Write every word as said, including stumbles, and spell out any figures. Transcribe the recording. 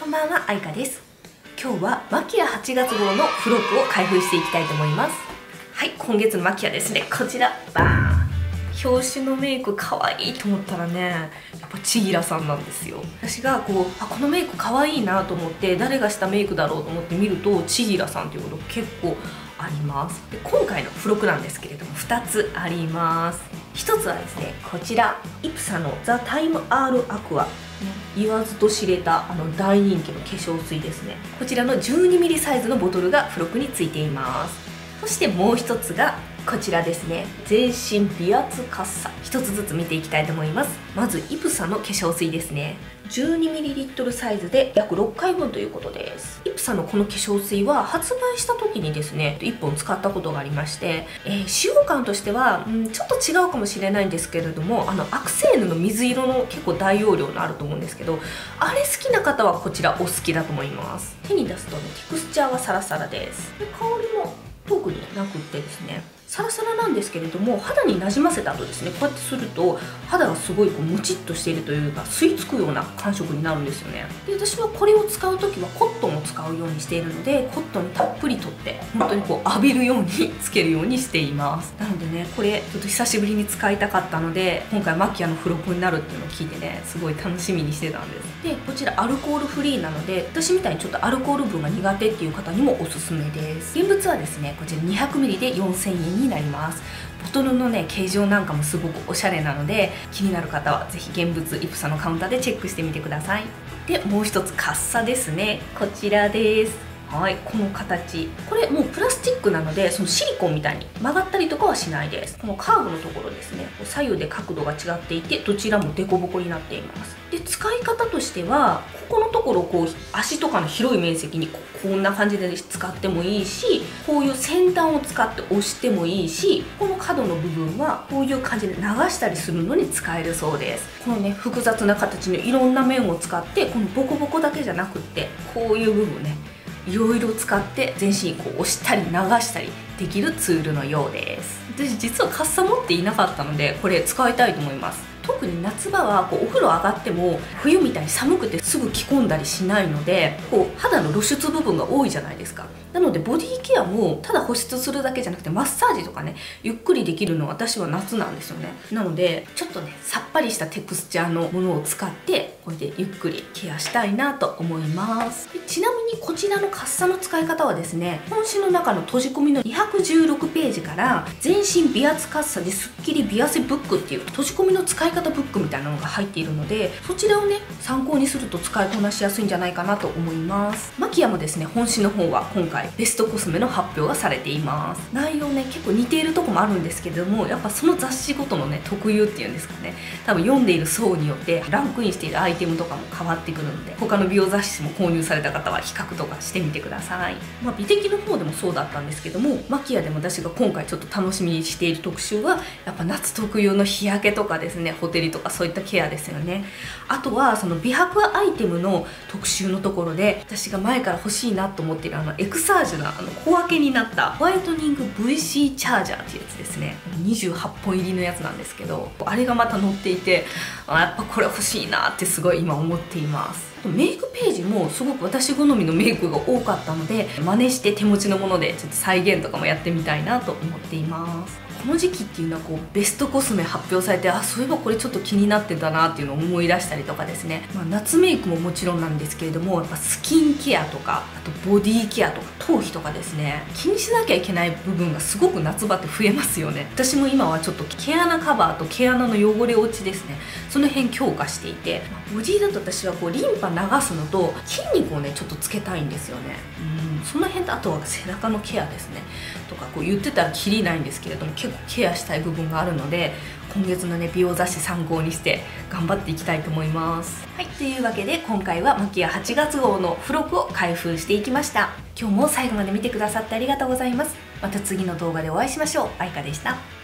んばんは、あいかです。今日はマキアはちがつ号の付録を開封していきたいと思います。はい、今月のマキアですね。こちら、バーン。表紙のメイク可愛いと思ったらね、やっぱちぎらさんなんですよ。私がこう、あ、このメイク可愛いなと思って、誰がしたメイクだろうと思って見ると、ちぎらさんということが結構あります。で、今回の付録なんですけれども、ふたつあります。ひとつはですね、こちら、イプサのザ・タイム・アール・アクア。言わずと知れたあの大人気の化粧水ですね。こちらの じゅうにミリ サイズのボトルが付録についています。そしてもう一つがこちらですね。全身美圧カッサ。一つずつ見ていきたいと思います。まずイプサの化粧水ですね。じゅうにミリリットル サイズで約ろっかいぶんということです。イプサのこの化粧水は発売した時にですね、いっぽん使ったことがありまして、えー、使用感としては、うん、ちょっと違うかもしれないんですけれども、あのアクセーヌの水色の結構大容量のあると思うんですけど、あれ好きな方はこちらお好きだと思います。手に出すとね、テクスチャーはサラサラです。で、香りも特になくってですね、サラサラなんですけれども、肌になじませた後ですね、こうやってすると肌がすごいこうムチっとしているというか、吸い付くような感触になるんですよね。で、私はこれを使う時はコットンを使うようにしているので、コットンにたっぷりとって本当にこう浴びるようにつけるようにしています。なのでね、これちょっと久しぶりに使いたかったので、今回マキアの付録になるっていうのを聞いてね、すごい楽しみにしてたんです。で、こちらアルコールフリーなので、私みたいにちょっとアルコール分が苦手っていう方にもおすすめです。現物はですね、こちら にひゃくミリ でよんせんえんになります。ボトルのね、形状なんかもすごくおしゃれなので、気になる方はぜひ現物イプサのカウンターでチェックしてみてください。で、もう一つカッサですね。こちらです。はい、この形、これもうプラスチックなので、そのシリコンみたいに曲がったりとかはしないです。このカーブのところですね、左右で角度が違っていて、どちらもデコボコになっています。で、使い方としては、ここのところこう足とかの広い面積に こ, こんな感じで使ってもいいし、こういう先端を使って押してもいいし、この角の部分はこういう感じで流したりするのに使えるそうです。このね、複雑な形のいろんな面を使って、このボコボコだけじゃなくって、こういう部分ね、いろいろ使って全身こう押したり流したりできるツールのようです。私実はカッサ持っていなかったので、これ使いたいと思います。特に夏場はこうお風呂上がっても冬みたいに寒くてすぐ着込んだりしないので、こう肌の露出部分が多いじゃないですか。なのでボディケアもただ保湿するだけじゃなくて、マッサージとかね、ゆっくりできるのは私は夏なんですよね。なのでちょっとね、さっぱりしたテクスチャーのものを使ってこれでゆっくりケアしたいなと思います。で、ちなみにこちらのカッサの使い方はですね、本紙の中の閉じ込みのにひゃくじゅうろくページから全身美圧カッサですっきり美汗ブックっていう閉じ込みの使い方ブックみたいなのが入っているので、そちらをね、参考にすると使いこなしやすいんじゃないかなと思います。マキアもですね、本紙の方は今回ベストコスメの発表がされています。内容ね、結構似ているとこもあるんですけれども、やっぱその雑誌ごとのね、特有っていうんですかね、多分読んでいる層によってランクインしているアイテムとかも変わってくるので、他の美容雑誌も購入された方は比較とかしてみてください。まあ、美的の方でもそうだったんですけども、マキアでも私が今回ちょっと楽しみにしている特集は、やっぱ夏特有の日焼けとかですね、ほてりとかそういったケアですよね。あとはその美白アイテムの特集のところで、私が前から欲しいなと思っているあのエクサージュなあの小分けになったホワイトニング ブイシー チャージャーっていうやつですね。にじゅうはっぽん入りのやつなんですけど、あれがまた載っていて、あ、やっぱこれ欲しいなってすごい今思っています。メイクページもすごく私好みのメイクが多かったので、真似して手持ちのものでちょっと再現とかもやってみたいなと思っています。この時期っていうのはこうベストコスメ発表されて、あ、そういえばこれちょっと気になってたなっていうのを思い出したりとかですね、まあ、夏メイクももちろんなんですけれども、やっぱスキンケアとか、あとボディケアとか頭皮とかですね、気にしなきゃいけない部分がすごく夏場って増えますよね。私も今はちょっと毛穴カバーと毛穴の汚れ落ちですね、その辺強化していて、まあ、ボディだと私はこうリンパ流すのと筋肉をねちょっとつけたいんですよね。うん、その辺と、あとは背中のケアですねとか、こう言ってたらキリないんですけれども、結構ケアしたい部分があるので、今月のね美容雑誌参考にして頑張っていきたいと思います。はい、というわけで今回はマキアはちがつ号の付録を開封していきました。今日も最後まで見てくださってありがとうございます。また次の動画でお会いしましょう。あいかでした。